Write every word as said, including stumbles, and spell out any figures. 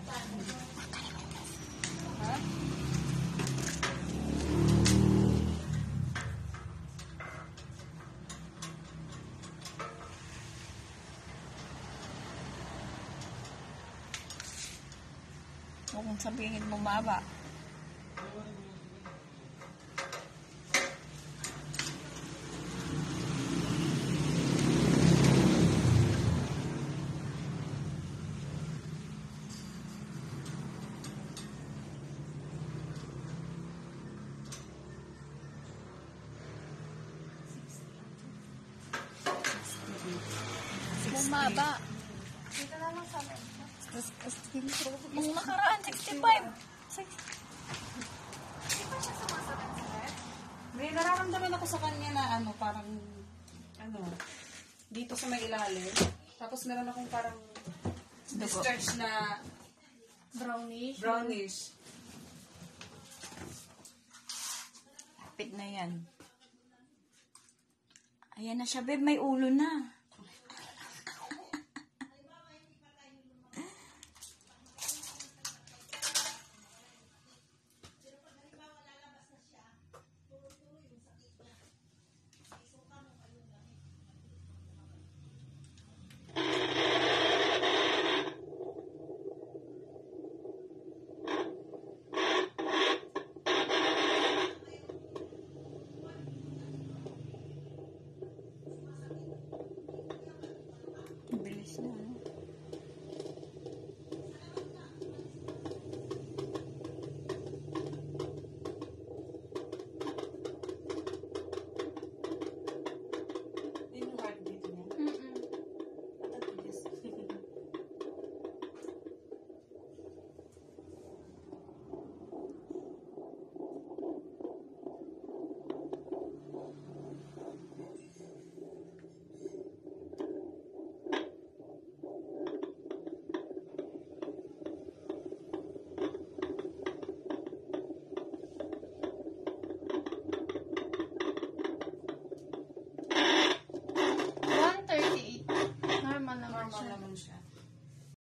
Ha? Huwag mong sabihin mo baba. Bumaba. Dito na lang sa amin. Nung nakaraan, sixty-five. Hindi pa siya sumasakit sa bed? May nararamdaman ako sa kanya na ano, parang, ano, dito sa may ilalim. Tapos meron akong parang discharge na Brownish. brownish. Kapit na yan. Ayan na siya, babe. May ulo na.